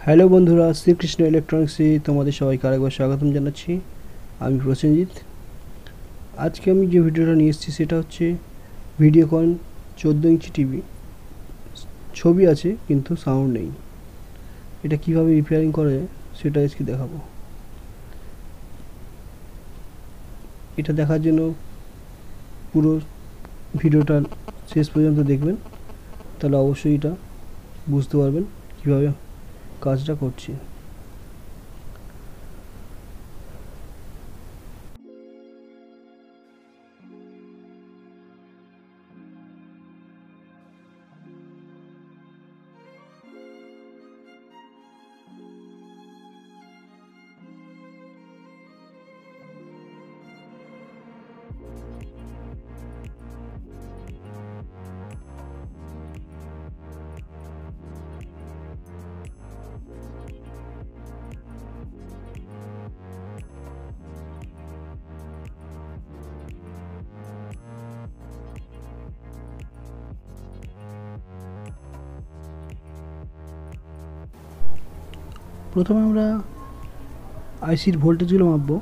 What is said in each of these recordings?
Hello বন্ধুরা, শ্রীকৃষ্ণ ইলেকট্রনিক্সে তোমাদের সবাইকে আরেকবার স্বাগতম জানাচ্ছি। আমি প্রসেনজিৎ। আজকে আমি যে ভিডিওটা নিয়ে এসেছি সেটা হচ্ছে ভিডিওকন 14 ইঞ্চি টিভি। ছবি আছে কিন্তু সাউন্ড নেই। এটা কিভাবে রিপেয়ারিং করে সেটা আজকে দেখাবো। এটা দেখার জন্য পুরো ভিডিওটা শেষ পর্যন্ত দেখবেন, তাহলে অবশ্যই এটা বুঝতে পারবেন কিভাবে কাজটা করছি। প্রথমে আমরা আইসির ভোল্টেজগুলো মাপবো।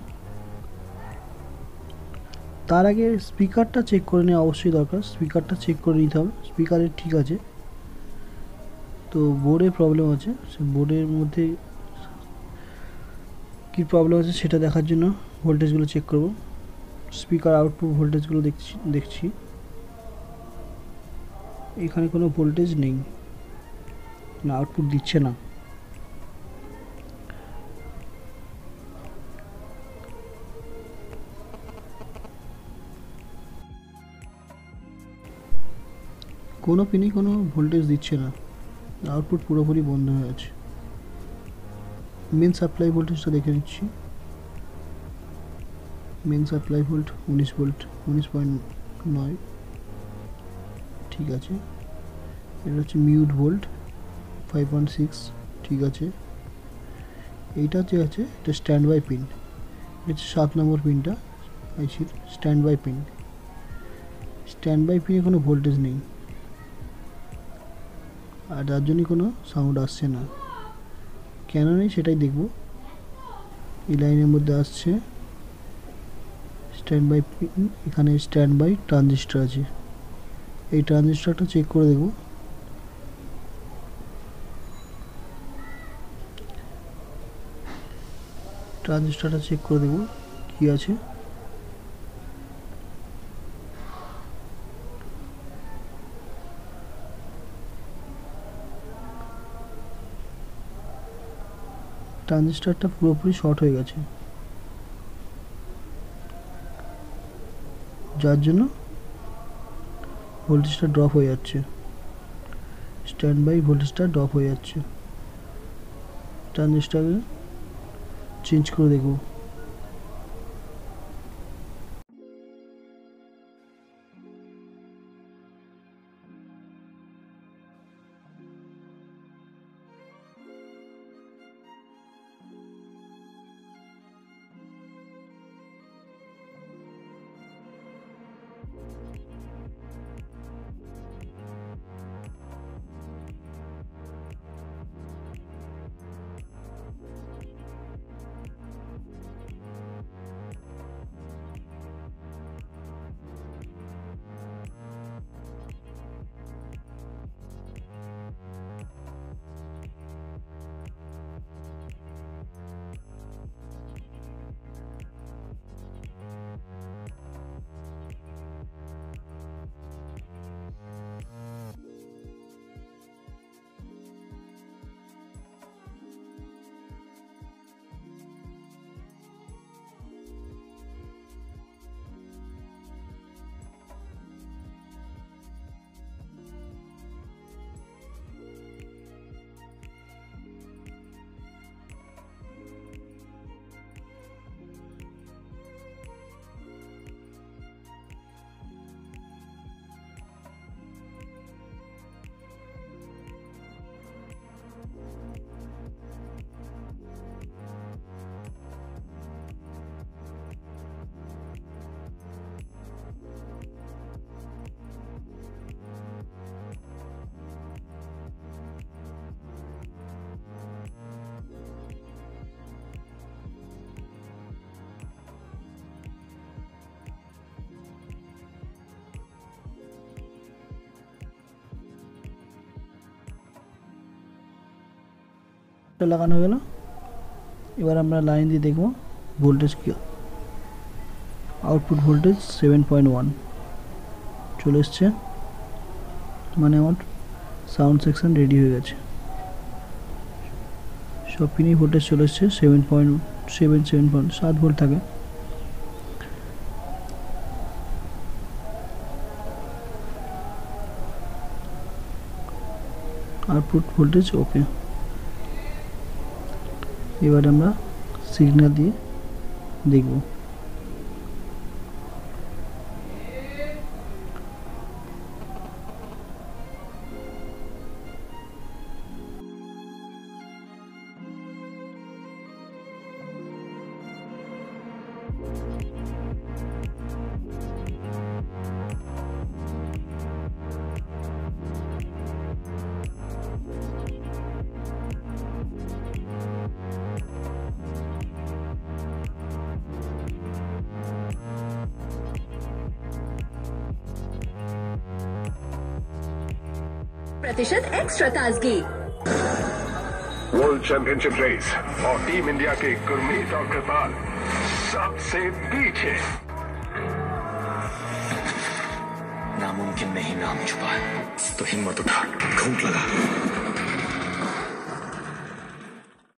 তার আগে স্পিকারটা চেক করে নেওয়া অবশ্যই দরকার। স্পিকারটা চেক করে নিতে হবে স্পিকারের ঠিক আছে। তো বোর্ডে প্রবলেম আছে, সে বোর্ডের মধ্যে কী প্রবলেম আছে সেটা দেখার জন্য ভোল্টেজগুলো চেক করব। স্পিকার আউটপুট ভোল্টেজগুলো দেখছি এখানে কোনো ভোল্টেজ নেই, না আউটপুট দিচ্ছে না। কোনো পিনই কোনো ভোল্টেজ দিচ্ছে না, আউটপুট পুরোপুরি বন্ধ হয়ে আছে। মেন সাপ্লাই ভোল্টেজটা দেখে নিচ্ছি। মেন সাপ্লাই ভোল্ট 19 ভোল্ট, 19.9, ঠিক আছে। এটা হচ্ছে মিউট ভোল্ট 5.6, ঠিক আছে। এইটা যে আছে এটা স্ট্যান্ড বাই পিন, এটা 7 নম্বর পিনটা আইসির stand by pin. Stand by পিনে কোনো ভোল্টেজ নেই, আর তার জন্যই কোনো সাউন্ড আসছে না। কেন নেই সেটাই দেখব। এই লাইনের মধ্যে আসছে স্ট্যান্ড বাই পিন, এখানে স্ট্যান্ড বাই ট্রানজিস্টার আছে। এই ট্রানজিস্টারটা চেক করে দেখব। ট্রানজিস্টারটা চেক করে দেখব কি আছে। ট্রানজিস্টারটা পুরোপুরি শর্ট হয়ে গেছে, যার জন্য ভোল্টেজটা ড্রপ হয়ে যাচ্ছে। স্ট্যান্ড বাই ভোল্টেজটা ড্রপ হয়ে যাচ্ছে। ট্রানজিস্টারে চেঞ্জ করে দেখব। লাগানো হয়ে গেল। এবার আমরা লাইন দিয়ে দেখব ভোল্টেজ কি, আউটপুট ভোল্টেজ 7.1 চলে এসছে, মানে আমার সাউন্ড সেকশন রেডি হয়ে গেছে। সব পিনই ভোল্টেজ চলে এসছে 7 ভোল্ট থাকে। Output voltage okay. এবার আমরা সিগন্যাল দিয়ে দেখব। प्रतिशत एक्स्ट्रा ताजगी। वर्ल्ड चैंपियनशिप रेस और टीम इंडिया के गुरमीत और कृपाल सबसे पीछे। नामुमकिन में ही नाम छुपा है, तो हिम्मत उठा, घूंट लगा।